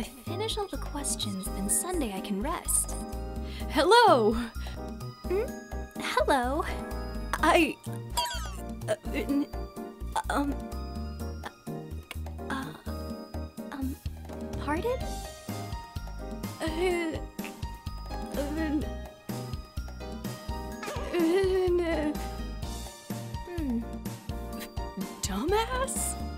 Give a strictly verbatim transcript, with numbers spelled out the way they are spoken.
I finish all the questions, then Sunday I can rest. Hello! Hmm? Hello? I... Uh, n- um... Uh... Um... Pardon? Uh... uh, uh, hmm... Dumbass?